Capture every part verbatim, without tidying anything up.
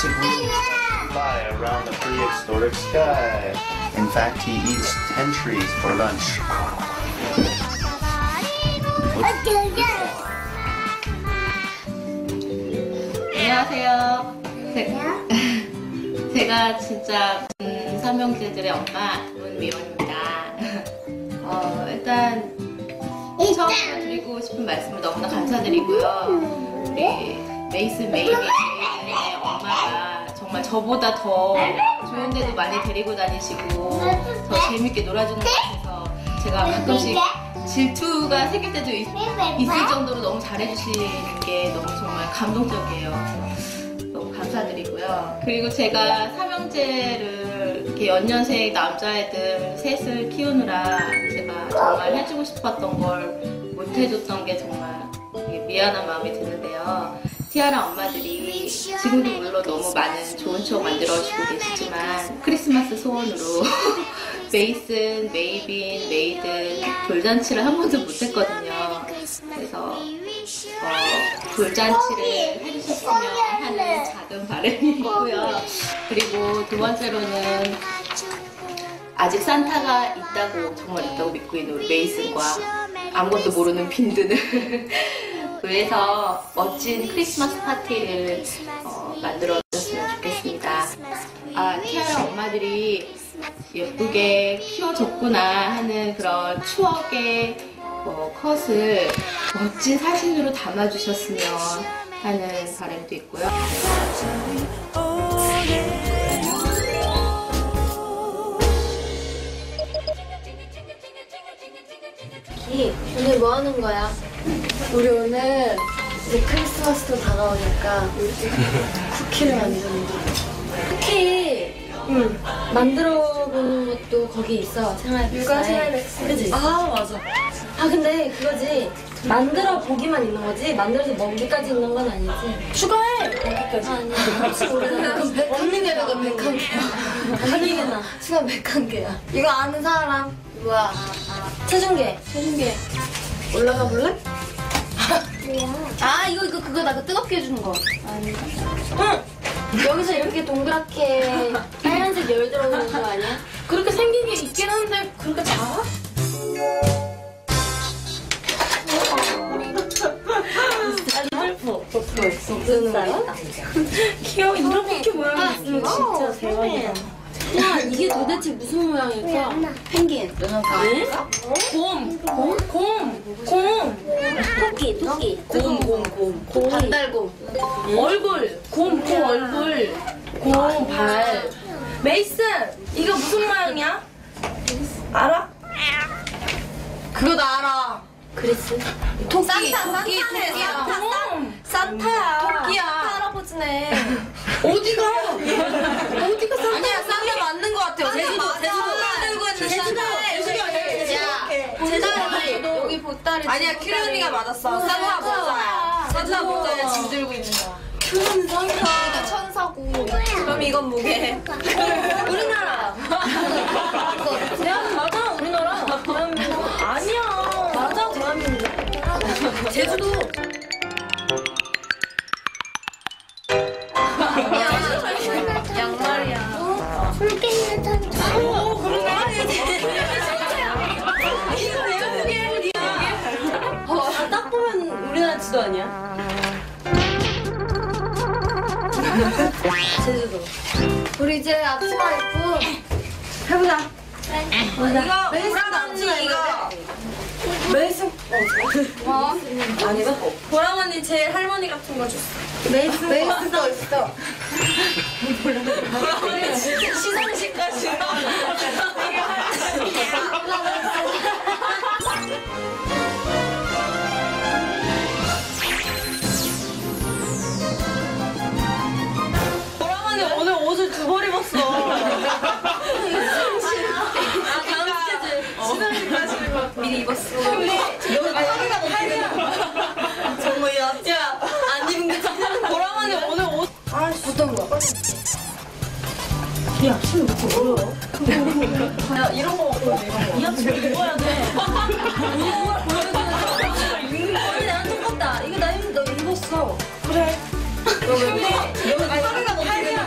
to fly around the prehistoric sky. In fact, he eats ten trees for lunch. 안녕하세요. 제, 제가 진짜 음, 삼형제들의 엄마 문미원입니다. 어, 일단 처음으로 드리고 싶은 말씀을 너무나 감사드리고요. 우리 메이슨 메이비의 엄마가 정말 저보다 더 좋은 데도 많이 데리고 다니시고 더 재밌게 놀아주는 것 같아서 제가 가끔씩 질투가 생길 때도 있, 있을 정도로 너무 잘해주시는 게 너무 정말 감동적이에요. 너무 감사드리고요. 그리고 제가 삼형제를 이렇게 연년생 남자애들 셋을 키우느라 제가 정말 해주고 싶었던 걸 못해줬던 게 정말 미안한 마음이 드는데요. 티아라 엄마들이 지금도 물론 너무 많은 좋은 추억 만들어주고 계시지만 크리스마스 소원으로 메이슨, 메이빈, 메이든 돌잔치를 한 번도 못했거든요. 그래서 어, 돌잔치를 해주셨으면 하는 작은 바람이 있고요. 그리고 두 번째로는 아직 산타가 있다고 정말 있다고 믿고 있는 우리 메이슨과 아무것도 모르는 빈드는 그래서 멋진 크리스마스 파티를 어, 만들어줬으면 좋겠습니다. 아, 티아라 엄마들이 예쁘게 키워줬구나 하는 그런 추억의 어, 컷을 멋진 사진으로 담아주셨으면 하는 바람도 있고요. 오늘 뭐 하는 거야? 우리 오늘 이제 크리스마스도 다가오니까 쿠키를 만드는 거야. 쿠키 응. 만들어 보는 것도 거기 있어. 생활 육아 생활 맥스. 그치? 아 맞아. 아 근데 그거지. 만들어 보기만 있는 거지. 만들어서 먹기까지 있는 건 아니지. 추가해. 여기까지. 아니야. 혹시 모르잖아. 먹는 게 내가 백한 개야. 아니구나. 시간 백한 개야. 이거 아는 사람? 뭐야? 체중계. 체중계. 올라가 볼래? 아 이거 이거 그거 나 그 뜨겁게 해주는 거. 아니. 응. 여기서 이렇게 동그랗게 빨간색 열 들어오는 거 아니야? 그렇게 생긴 게 있긴 한데 그렇게 작아? 슬퍼. 복도 있어. 복도는 귀여워. 이렇게 모양이 있으면 진짜 대박이다. 야, 이게 도대체 무슨 모양일까? 펭귄. 네? 곰. 곰? 곰. 곰. 토끼, 토끼. 곰, 곰, 곰. 곰. 반달곰. 얼굴. 곰, 곰 얼굴. 곰, 발. 메이슨, 이거 무슨 모양이야? 알아? 그거 나 알아. 그리스. 토끼, 산타, 토끼, 산타네, 토끼야. 산타, 곰. 산타야. 토끼야. 산타 할아버지네. 어디가? 어디가 산타? 아니야, 산타 맞는 것 같아요. 제주도, 제주도. 들고 있는 제주도. 제주도. 야, 제주도. 여기 보따리. 아니야, 큐리 언니가 맞았어. 산타 모자야. 산타 모자에 짐 들고 있는 거야. 큐는 산타. 천사고. 그럼 이건 뭐게? 우리나라. 대한민국 맞아, 우리나라. 대한민국. 아니야. 맞아, 대한민국. 제주도. 양말이야. 풀겠는 산타. 오, 그러네. 이거 외국의 어, 딱 보면 우리나라 지도 아니야? 제주도. 우리 이제 앞치마 입고 해보자. 이거 보라언니 이거. 메이슨. 뭐? 아니다. 보라언니 제일 할머니 같은 거 줬어. 메이슨. 메이슨 거 있어. 시상식까지. 보라언니 오늘 옷을 두 벌 입었어. 아, 다음 스케줄. 시상식까지 미리 입었어. 여기 여기가 너무 정말이야. 야, 안 입은 게 참. 보라언니 오늘 옷. 아, 어떤 거? 야, 지금 왜 이렇게 어려워? 야, 이런 거 먹고 이 아침 입어야 돼. 이거 보여주는 거. 나랑 똑같다. 이거 나 입, 너 입었어. 그래. 여기 여기 허리가 너무 길어.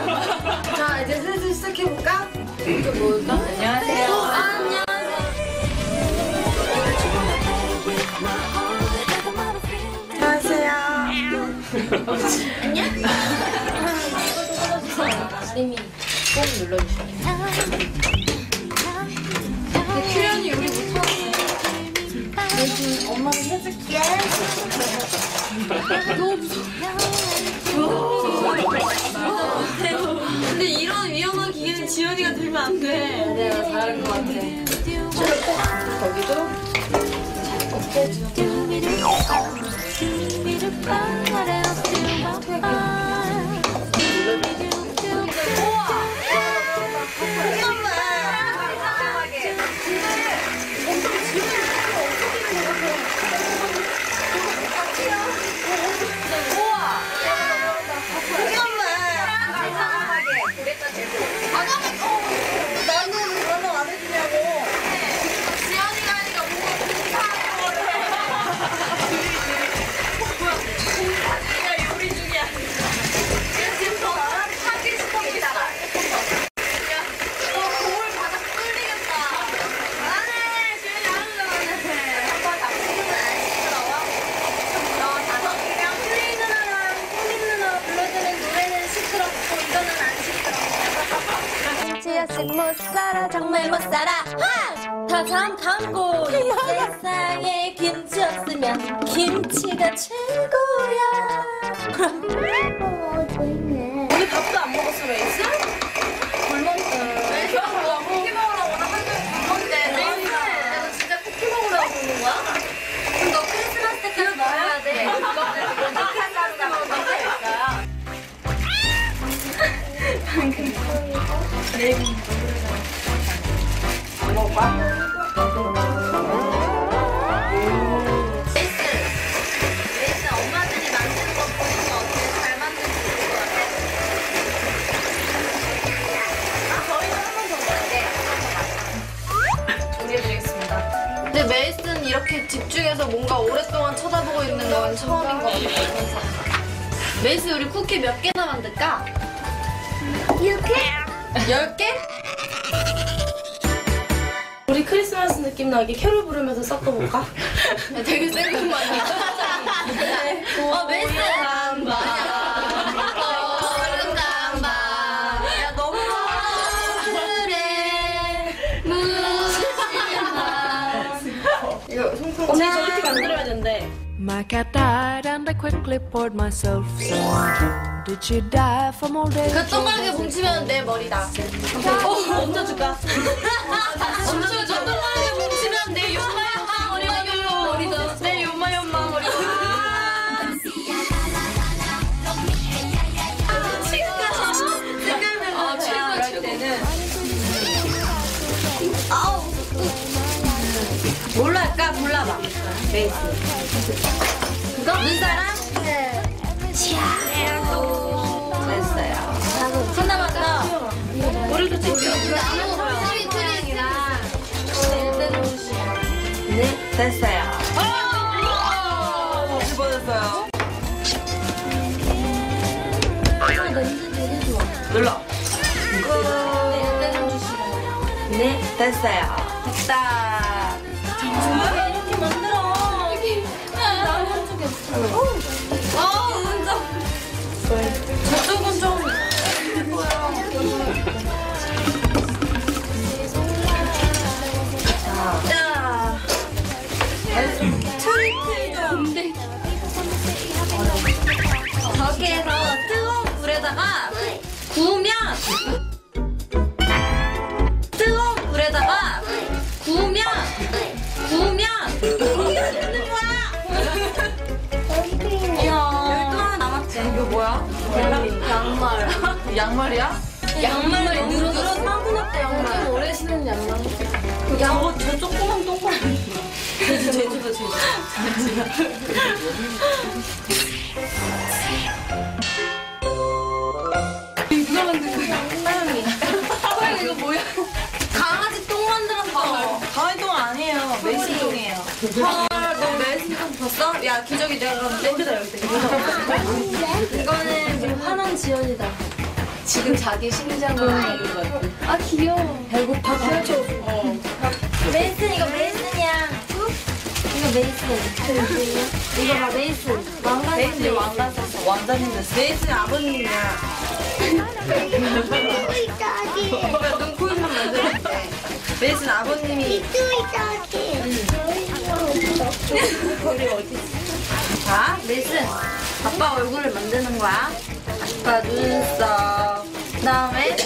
안녕? 아림이 꼭 눌러주시면 큐현이 요리 못하네. 엄마는 해줄게. 너무 무서워. 근데 이런 위험한 기회는 지연이가 들면 안 돼. 내가 잘하는 것 같아. 거기도 못 살아 정말 못 살아. 다음 다음 곡. 세상에 김치 없으면 김치가 최고야. 우리 밥도 안 먹었어, 레이스? 굶었어. 레이스 쿠키 먹으라고 나 한줄 굶었는데. 레이스, 너 진짜 쿠키 먹으라고 굶는 거야? 그럼 너 크리스마스 때까지 먹어야 돼. 레이스 엄마들이 만드는 거 보니까 어떻게 잘 만드는지 볼 것 같아? 아, 저희는 한 번 더 먹을게. 준비해드리겠습니다. 근데 메이스는 이렇게 집중해서 뭔가 오랫동안 쳐다보고 있는 건 처음인 것 같아요. 메이스 우리 쿠키 몇 개나 만들까? 이렇게? 열 개? 우리 크리스마스 느낌 나게 캐롤 부르면서 섞어볼까? 되게 센 것만이야. 어, 메이스. 감바. 감바. 야, 너무 그래. 이거 송송. 언니 저렇게 만들어야 된대. My cat died and I quickly poured myself some. Did she die from old age? 그 동그랗게 뭉치면 내 머리다. 어, 얹어줄까? 엄청 저 동그랗게 뭉치면 내 요마요마 머리가 머리다. 내 요마요마 머리다. 아, 최고, 최고. 때는 아우. 뭘로 할까? 골라봐. 베이스. 그거? 눈사람? 네. 됐어요. 하나만 더. 머리도 찍죠. 트리, 트리이랑 네, 됐어요. 다시 보냈어요. 렌즈 되게 좋아. 눌러. 네, 렌즈 주시라고. 네, 됐어요. 됐다. 왜 이렇게 만들어? 이렇게 나는 한쪽이 없어. 어, 진짜. 저쪽은 좀. 자. 트리트리도. 저기에서 뜨거운 물에다가 구우면 뜨거운 물에다가 구우면 구우면 고기가 되는 거야. 여기 또 하나 남았지. 이거 뭐야? 양말. 양말이야? 양말을 늘어서 사분할 때 양말 오래 신는 양말. 저거 저 조그만 똥꼬. 제주 제주도 제주. 누가 만든 거야? 사람이. 헐 이거 뭐야? 강아지 똥 만들었어. 강아지 똥 아니에요. 메이스 똥이에요. 헐, 너 메이스 똥 봤어? 야 기저귀 내가 그럼 렌즈다 여기. 이거는 우리 화난 지연이다. 지금 자기 심장을 하는 것 같아. 아 귀여워. 배고파. 펼쳐. 어. 메이슨 이거 메이슨이야. 이거 레이스. 이거 봐, 레이스. 왕관 레이스 왕관 썼어. 왕자님 됐어. 레이스 아버님이야. 오빠 눈, 코, 입만 만들었대. 레이스는 아버님이. 거리 어디 있어? 자, 레이스. 아빠 얼굴을 만드는 거야. 아빠 눈썹. 그 다음에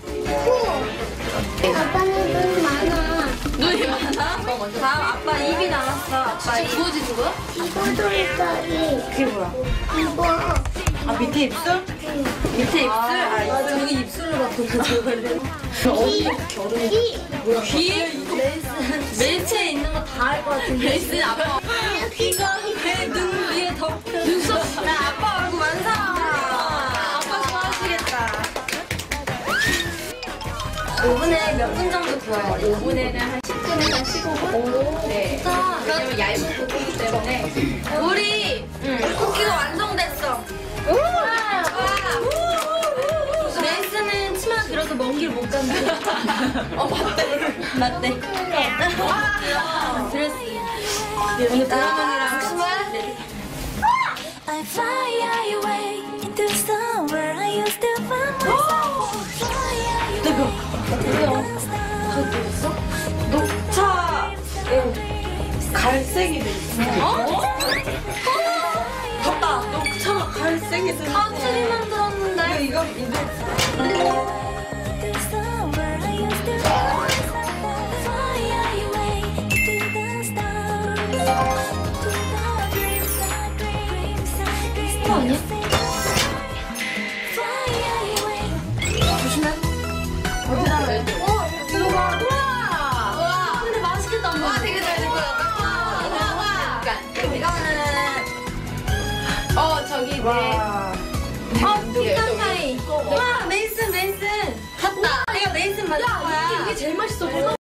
아빠는 눈 많아. 눈이 많아? 다음 아빠 입이 남았어. 아빠 입. 뭐지 그거? 이거도 있다니. 그게 뭐야? 이거. 아 밑에 입술? 밑에 입술? 아, 입술. 저기 입술로 바꾸는 저거를. 이. 귀? 레이스. 매체에 있는 거 다 할 것 같은데. 레이스 아빠. 이거 내눈 위에 덮여. 눈썹. 나 아빠 얼굴 완성. 아빠 좋아하시겠다. 오븐에 몇 분 정도 구워야 돼? 오븐에는 한 십 분에서 십오 분? 네. 왜냐면 얇은 고기 때문에. 우리 쿠키가 완성됐어. 레이스는 치마 길어서 먼 길 못 간대. 어 맞대. 맞대. 드레스. 여기 보라머니랑 I fly away into somewhere I used to find myself. Fly away. 녹차 갈색이 돼 있어. 어? 덥다. 녹차가 갈색이 돼 있어. 사투리 만들었는데. 이거 이거